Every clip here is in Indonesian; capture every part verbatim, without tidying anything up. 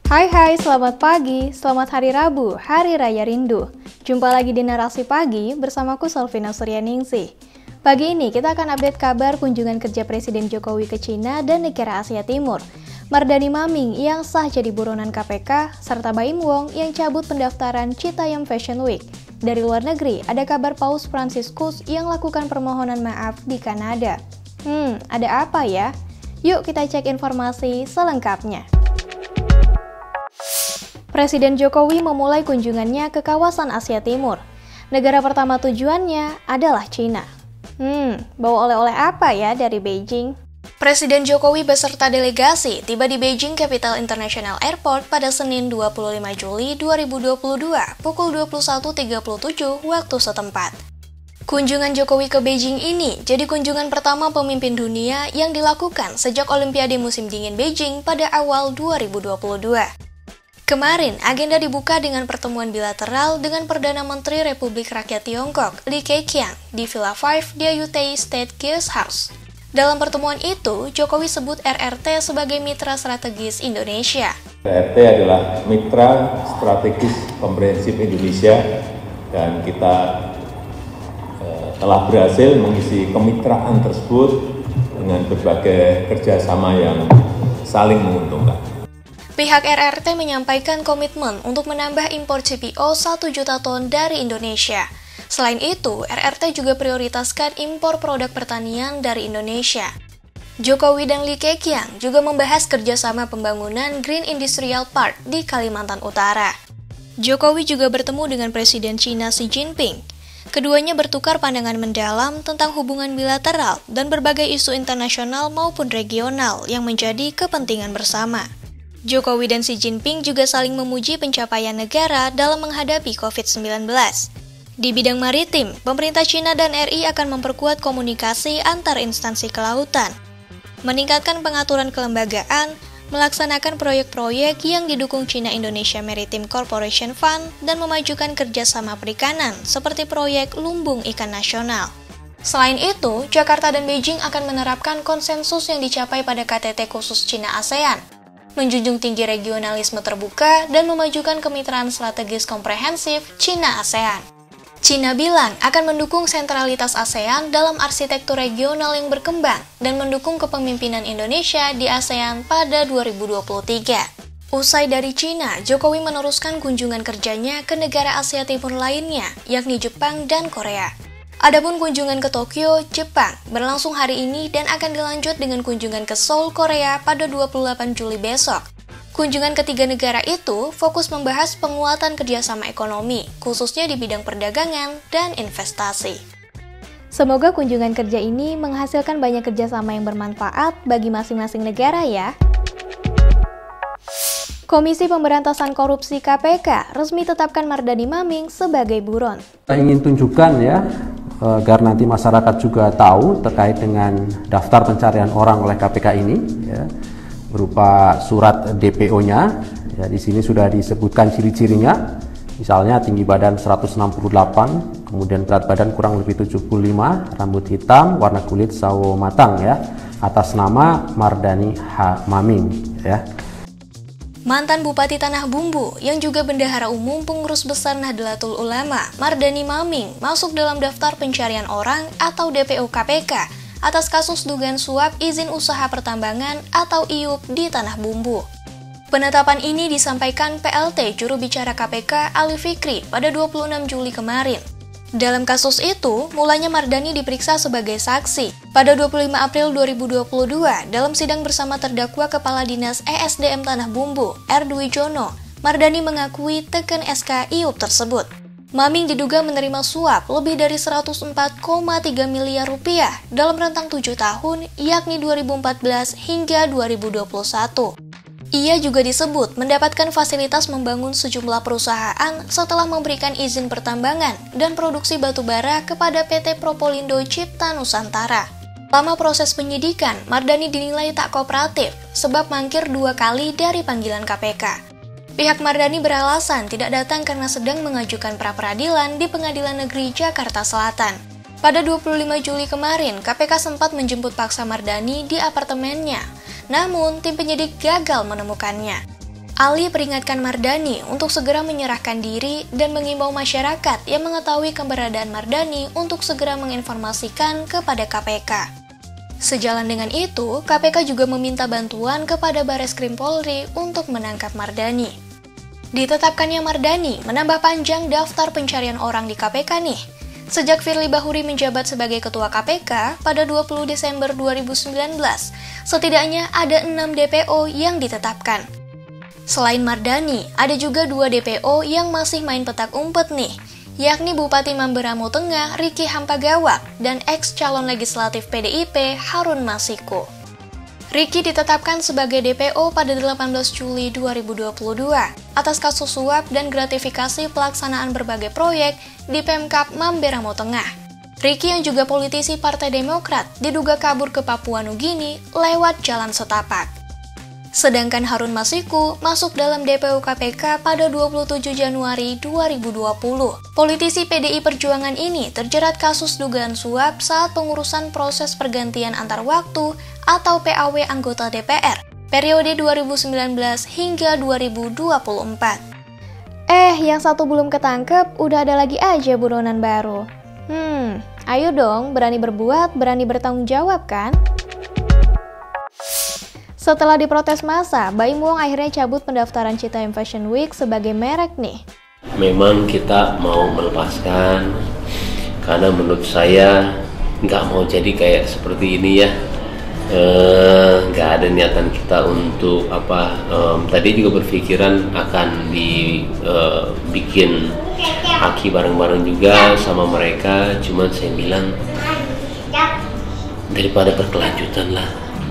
Hai hai, selamat pagi, selamat hari Rabu, Hari Raya Rindu. Jumpa lagi di Narasi Pagi bersamaku Selvina Suryaningsih. Pagi ini kita akan update kabar kunjungan kerja Presiden Jokowi ke Cina dan negara Asia Timur, Mardani Maming yang sah jadi buronan K P K, serta Baim Wong yang cabut pendaftaran Citayam Fashion Week. Dari luar negeri, ada kabar Paus Fransiskus yang lakukan permohonan maaf di Kanada. Hmm, ada apa ya? Yuk kita cek informasi selengkapnya. Presiden Jokowi memulai kunjungannya ke kawasan Asia Timur. Negara pertama tujuannya adalah Cina. Hmm, bawa oleh-oleh apa ya dari Beijing? Presiden Jokowi beserta delegasi tiba di Beijing Capital International Airport pada Senin dua puluh lima Juli dua ribu dua puluh dua pukul dua puluh satu tiga puluh tujuh waktu setempat. Kunjungan Jokowi ke Beijing ini jadi kunjungan pertama pemimpin dunia yang dilakukan sejak Olimpiade musim dingin Beijing pada awal dua ribu dua puluh dua. Kemarin, agenda dibuka dengan pertemuan bilateral dengan Perdana Menteri Republik Rakyat Tiongkok, Li Keqiang, di Villa Five Diaoyutai State Guest House. Dalam pertemuan itu, Jokowi sebut R R T sebagai mitra strategis Indonesia. R R T adalah mitra strategis komprehensif Indonesia dan kita eh, telah berhasil mengisi kemitraan tersebut dengan berbagai kerjasama yang saling menguntungkan. Pihak R R T menyampaikan komitmen untuk menambah impor C P O satu juta ton dari Indonesia. Selain itu, R R T juga prioritaskan impor produk pertanian dari Indonesia. Jokowi dan Li Keqiang juga membahas kerjasama pembangunan Green Industrial Park di Kalimantan Utara. Jokowi juga bertemu dengan Presiden Cina Xi Jinping. Keduanya bertukar pandangan mendalam tentang hubungan bilateral dan berbagai isu internasional maupun regional yang menjadi kepentingan bersama. Jokowi dan Xi Jinping juga saling memuji pencapaian negara dalam menghadapi covid sembilan belas. Di bidang maritim, pemerintah Cina dan R I akan memperkuat komunikasi antar instansi kelautan, meningkatkan pengaturan kelembagaan, melaksanakan proyek-proyek yang didukung China Indonesia Maritime Corporation Fund, dan memajukan kerjasama perikanan seperti proyek Lumbung Ikan Nasional. Selain itu, Jakarta dan Beijing akan menerapkan konsensus yang dicapai pada K T T khusus Cina-ASEAN, menjunjung tinggi regionalisme terbuka, dan memajukan kemitraan strategis komprehensif Cina-ASEAN. Cina bilang akan mendukung sentralitas ASEAN dalam arsitektur regional yang berkembang dan mendukung kepemimpinan Indonesia di ASEAN pada dua ribu dua puluh tiga. Usai dari Cina, Jokowi meneruskan kunjungan kerjanya ke negara Asia Timur lainnya, yakni Jepang dan Korea. Adapun kunjungan ke Tokyo, Jepang, berlangsung hari ini dan akan dilanjut dengan kunjungan ke Seoul, Korea pada dua puluh delapan Juli besok. Kunjungan ketiga negara itu fokus membahas penguatan kerjasama ekonomi, khususnya di bidang perdagangan dan investasi. Semoga kunjungan kerja ini menghasilkan banyak kerjasama yang bermanfaat bagi masing-masing negara ya. Komisi Pemberantasan Korupsi K P K resmi tetapkan Mardani Maming sebagai buron. Kita ingin tunjukkan ya, agar nanti masyarakat juga tahu terkait dengan daftar pencarian orang oleh K P K ini, ya, berupa surat D P O-nya. Ya, di sini sudah disebutkan ciri-cirinya, misalnya tinggi badan seratus enam puluh delapan, kemudian berat badan kurang lebih tujuh puluh lima, rambut hitam, warna kulit sawo matang, ya, atas nama Mardani H. Maming, ya. Mantan Bupati Tanah Bumbu yang juga Bendahara Umum Pengurus Besar Nahdlatul Ulama, Mardani Maming, masuk dalam daftar pencarian orang atau D P O K P K atas kasus dugaan suap izin usaha pertambangan atau I U P di Tanah Bumbu. Penetapan ini disampaikan P L T juru bicara K P K Ali Fikri pada dua puluh enam Juli kemarin. Dalam kasus itu, mulanya Mardani diperiksa sebagai saksi. Pada dua puluh lima April dua ribu dua puluh dua, dalam sidang bersama terdakwa Kepala Dinas E S D M Tanah Bumbu, R. Dwijono, Mardani mengakui teken S K I U P tersebut. Maming diduga menerima suap lebih dari seratus empat koma tiga miliar rupiah dalam rentang tujuh tahun, yakni dua ribu empat belas hingga dua ribu dua puluh satu. Ia juga disebut mendapatkan fasilitas membangun sejumlah perusahaan setelah memberikan izin pertambangan dan produksi batu bara kepada P T Propolindo Cipta Nusantara. Lama proses penyidikan, Mardani dinilai tak kooperatif sebab mangkir dua kali dari panggilan K P K. Pihak Mardani beralasan tidak datang karena sedang mengajukan pra-peradilan di Pengadilan Negeri Jakarta Selatan. Pada dua puluh lima Juli kemarin, K P K sempat menjemput paksa Mardani di apartemennya. Namun, tim penyidik gagal menemukannya. Ali peringatkan Mardani untuk segera menyerahkan diri dan mengimbau masyarakat yang mengetahui keberadaan Mardani untuk segera menginformasikan kepada K P K. Sejalan dengan itu, K P K juga meminta bantuan kepada Bareskrim Polri untuk menangkap Mardani. Ditetapkannya Mardani menambah panjang daftar pencarian orang di K P K nih. Sejak Firly Bahuri menjabat sebagai Ketua K P K pada dua puluh Desember dua ribu sembilan belas, setidaknya ada enam D P O yang ditetapkan. Selain Mardani, ada juga dua D P O yang masih main petak umpet nih, yakni Bupati Mamberamo Tengah Riki Hampagawak dan ex-calon legislatif P D I P Harun Masiku. Riki ditetapkan sebagai D P O pada delapan belas Juli dua ribu dua puluh dua atas kasus suap dan gratifikasi pelaksanaan berbagai proyek di Pemkab Mamberamo Tengah. Riki yang juga politisi Partai Demokrat diduga kabur ke Papua Nugini lewat jalan setapak. Sedangkan Harun Masiku masuk dalam D P O K P K pada dua puluh tujuh Januari dua ribu dua puluh. Politisi P D I Perjuangan ini terjerat kasus dugaan suap saat pengurusan proses pergantian antar waktu atau P A W anggota D P R periode dua ribu sembilan belas hingga dua ribu dua puluh empat. Eh, yang satu belum ketangkep, udah ada lagi aja buronan baru. Hmm, ayo dong, berani berbuat, berani bertanggung jawab kan? Setelah diprotes massa, Baim Wong akhirnya cabut pendaftaran Citayam Fashion Week sebagai merek nih. Memang kita mau melepaskan, karena menurut saya nggak mau jadi kayak seperti ini ya. Nggak e, ada niatan kita untuk apa. E, tadi juga berpikiran akan dibikin e, haki bareng-bareng juga sama mereka. Cuman saya bilang daripada berkelanjutan lah.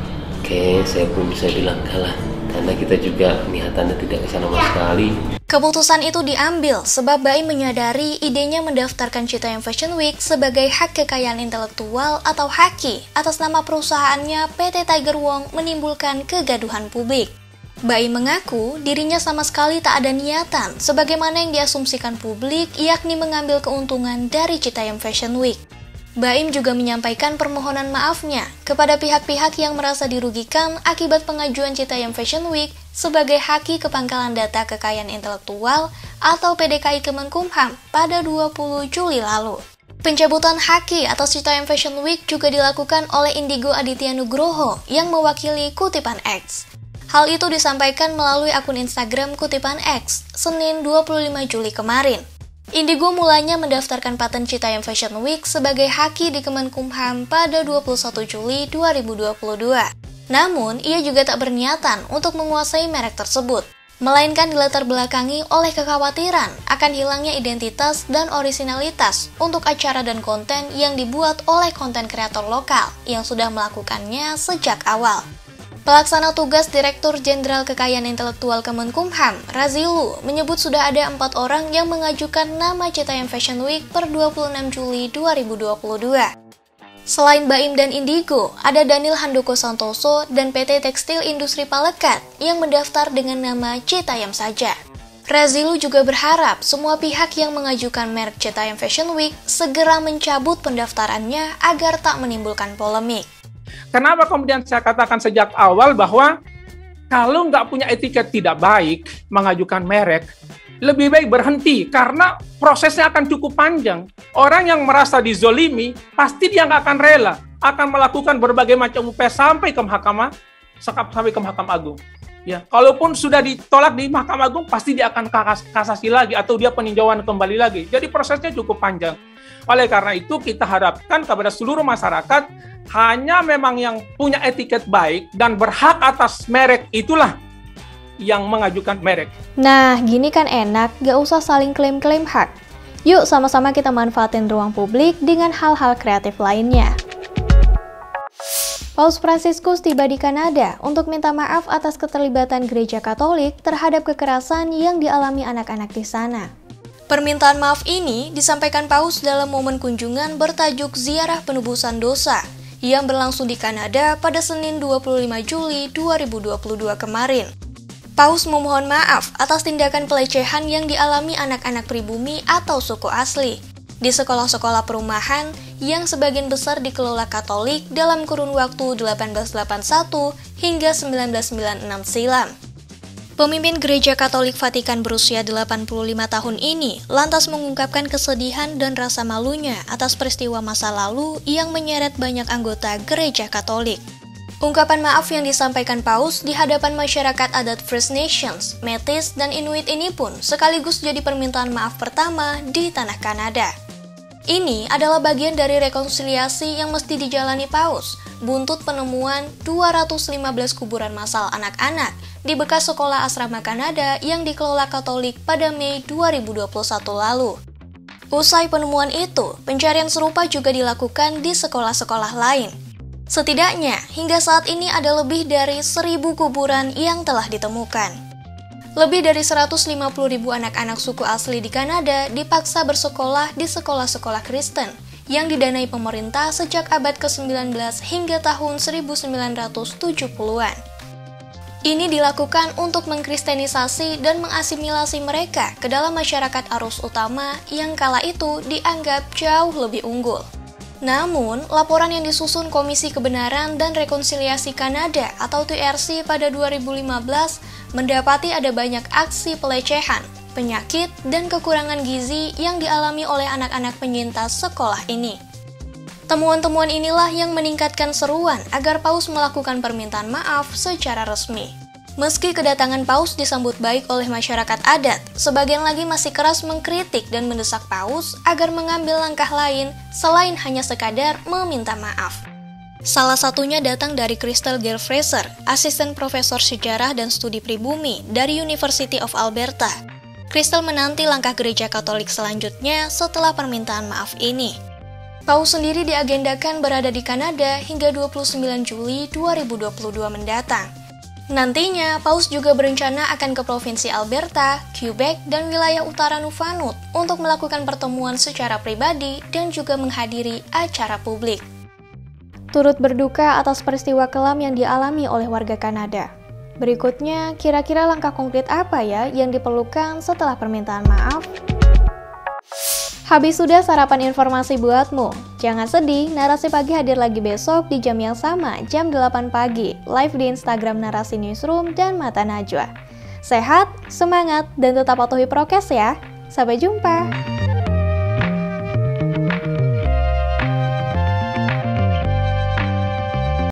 Oke, saya pun bisa bilang kalah, karena kita juga niatannya tidak kesana sama sekali. Keputusan itu diambil sebab Baim menyadari idenya mendaftarkan Citayam Fashion Week sebagai hak kekayaan intelektual atau haki atas nama perusahaannya P T Tiger Wong menimbulkan kegaduhan publik. Baim mengaku dirinya sama sekali tak ada niatan sebagaimana yang diasumsikan publik, yakni mengambil keuntungan dari Citayam Fashion Week. Baim juga menyampaikan permohonan maafnya kepada pihak-pihak yang merasa dirugikan akibat pengajuan Citayam Fashion Week sebagai haki kepangkalan data kekayaan intelektual atau P D K I Kemenkumham pada dua puluh Juli lalu. Pencabutan haki atas Citayam Fashion Week juga dilakukan oleh Indigo Aditya Nugroho yang mewakili Kutipan X. Hal itu disampaikan melalui akun Instagram Kutipan X, Senin dua puluh lima Juli kemarin. Indigo mulanya mendaftarkan paten Citayam Fashion Week sebagai haki di Kemenkumham pada dua puluh satu Juli dua ribu dua puluh dua. Namun, ia juga tak berniatan untuk menguasai merek tersebut, melainkan dilatar belakangi oleh kekhawatiran akan hilangnya identitas dan orisinalitas untuk acara dan konten yang dibuat oleh konten kreator lokal yang sudah melakukannya sejak awal. Pelaksana tugas Direktur Jenderal Kekayaan Intelektual Kemenkumham, Razilu, menyebut sudah ada empat orang yang mengajukan nama Citayam Fashion Week per dua puluh enam Juli dua ribu dua puluh dua. Selain Baim dan Indigo, ada Daniel Handoko Santoso dan P T Tekstil Industri Palekat yang mendaftar dengan nama Citayam saja. Razilu juga berharap semua pihak yang mengajukan merek Citayam Fashion Week segera mencabut pendaftarannya agar tak menimbulkan polemik. Kenapa kemudian saya katakan sejak awal bahwa kalau nggak punya etiket tidak baik mengajukan merek, lebih baik berhenti karena prosesnya akan cukup panjang. Orang yang merasa dizolimi pasti dia nggak akan rela, akan melakukan berbagai macam upaya sampai ke mahkamah, sampai ke Mahkamah Agung. Ya, kalaupun sudah ditolak di Mahkamah Agung, pasti dia akan kasasi lagi atau dia peninjauan kembali lagi. Jadi prosesnya cukup panjang. Oleh karena itu kita harapkan kepada seluruh masyarakat hanya memang yang punya etiket baik dan berhak atas merek itulah yang mengajukan merek. Nah, gini kan enak, gak usah saling klaim-klaim hak. Yuk sama-sama kita manfaatin ruang publik dengan hal-hal kreatif lainnya. Paus Fransiskus tiba di Kanada untuk minta maaf atas keterlibatan Gereja Katolik terhadap kekerasan yang dialami anak-anak di sana. Permintaan maaf ini disampaikan Paus dalam momen kunjungan bertajuk Ziarah Penebusan Dosa yang berlangsung di Kanada pada Senin dua puluh lima Juli dua ribu dua puluh dua kemarin. Paus memohon maaf atas tindakan pelecehan yang dialami anak-anak pribumi atau suku asli di sekolah-sekolah perumahan yang sebagian besar dikelola Katolik dalam kurun waktu seribu delapan ratus delapan puluh satu hingga seribu sembilan ratus sembilan puluh enam silam. Pemimpin Gereja Katolik Vatikan berusia delapan puluh lima tahun ini lantas mengungkapkan kesedihan dan rasa malunya atas peristiwa masa lalu yang menyeret banyak anggota Gereja Katolik. Ungkapan maaf yang disampaikan Paus di hadapan masyarakat adat First Nations, Métis, dan Inuit ini pun sekaligus jadi permintaan maaf pertama di tanah Kanada. Ini adalah bagian dari rekonsiliasi yang mesti dijalani Paus, buntut penemuan dua ratus lima belas kuburan massal anak-anak di bekas sekolah asrama Kanada yang dikelola Katolik pada Mei dua ribu dua puluh satu lalu. Usai penemuan itu, pencarian serupa juga dilakukan di sekolah-sekolah lain. Setidaknya, hingga saat ini ada lebih dari seribu kuburan yang telah ditemukan. Lebih dari seratus lima puluh ribu anak-anak suku asli di Kanada dipaksa bersekolah di sekolah-sekolah Kristen yang didanai pemerintah sejak abad ke sembilan belas hingga tahun seribu sembilan ratus tujuh puluhan. Ini dilakukan untuk mengkristenisasi dan mengasimilasi mereka ke dalam masyarakat arus utama yang kala itu dianggap jauh lebih unggul. Namun, laporan yang disusun Komisi Kebenaran dan Rekonsiliasi Kanada atau T R C pada dua ribu lima belas mendapati ada banyak aksi pelecehan, penyakit, dan kekurangan gizi yang dialami oleh anak-anak penyintas sekolah ini. Temuan-temuan inilah yang meningkatkan seruan agar Paus melakukan permintaan maaf secara resmi. Meski kedatangan Paus disambut baik oleh masyarakat adat, sebagian lagi masih keras mengkritik dan mendesak Paus agar mengambil langkah lain selain hanya sekadar meminta maaf. Salah satunya datang dari Crystal Gayle Fraser, asisten profesor sejarah dan studi pribumi dari University of Alberta. Crystal menanti langkah Gereja Katolik selanjutnya setelah permintaan maaf ini. Paus sendiri diagendakan berada di Kanada hingga dua puluh sembilan Juli dua ribu dua puluh dua mendatang. Nantinya, Paus juga berencana akan ke Provinsi Alberta, Quebec, dan wilayah utara Nunavut untuk melakukan pertemuan secara pribadi dan juga menghadiri acara publik. Turut berduka atas peristiwa kelam yang dialami oleh warga Kanada. Berikutnya, kira-kira langkah konkret apa ya yang diperlukan setelah permintaan maaf? Habis sudah sarapan informasi buatmu. Jangan sedih, Narasi Pagi hadir lagi besok di jam yang sama, jam delapan pagi, live di Instagram Narasi Newsroom dan Mata Najwa. Sehat, semangat, dan tetap patuhi prokes ya. Sampai jumpa!